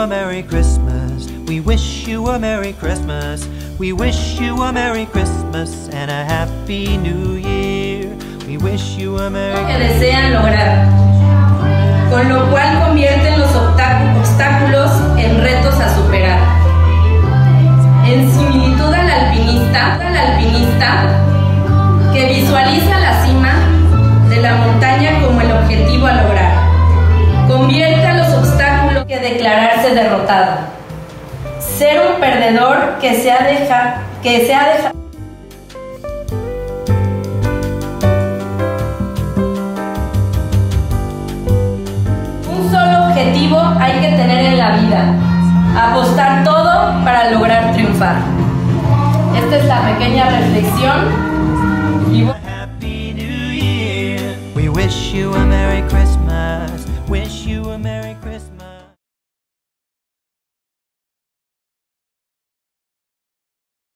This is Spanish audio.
a Merry Christmas. We wish you a Merry Christmas. We wish you a Merry Christmas and a Happy New Year. We wish you a Merry Christmas. Que desean lograr, con lo cual convierten los obstáculos en retos a superar. En similitud al alpinista que visualiza la cima de la montaña como el objetivo a lograr, convierte a los obstáculos que declararse derrotado, ser un perdedor que se ha dejado. Un solo objetivo hay que tener en la vida: apostar todo para lograr triunfar. Esta es la pequeña reflexión.